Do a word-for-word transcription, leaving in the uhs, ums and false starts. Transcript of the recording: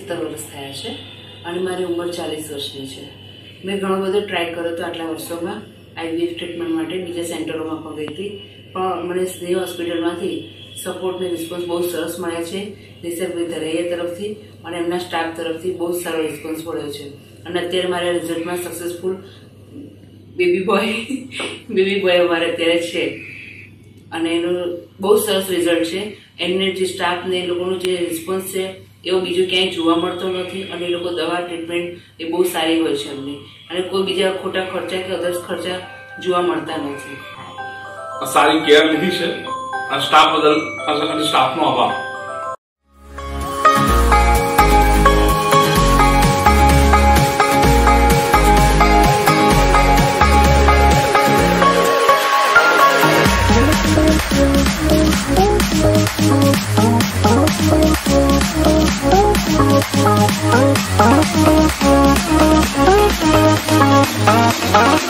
સત્તર વર્ષ થયા છે અને મારી ઉંમર ચાલીસ વર્ષની છે. મેં ઘણો બધો ટ્રાય કર્યો તો આટલા વર્ષોમાં આઈવીએફ ટ્રીટમેન્ટ માટે બીજા સેન્ટરોમાં પણ ગઈ હતી, પણ મને સ્નેહ હોસ્પિટલમાંથી સપોર્ટ ને રિસ્પોન્સ બહુ સરસ મળ્યા છે. નિસર્ગભાઈ ધરૈયા તરફથી અને એમના સ્ટાફ તરફથી બહુ સારો રિસ્પોન્સ મળ્યો છે અને અત્યારે મારા રિઝલ્ટમાં successful baby boy baby boy અમારે અત્યારે છે અને એનું બહુ સરસ રિઝલ્ટ છે. એમને જે સ્ટાફ ને એ લોકોનો જે રિસ્પોન્સ છે એવો બીજું ક્યાંય જોવા મળતો નથી અને એ લોકો દવા ટ્રીટમેન્ટ એ બહુ સારી હોય છે એમની અને કોઈ બીજા ખોટા ખર્ચા કે અધર્સ ખર્ચા જોવા મળતા નથી. સારી કેર લીધી છે અને સ્ટાફ બદલ અને સ્ટાફનો આભાર. Oh,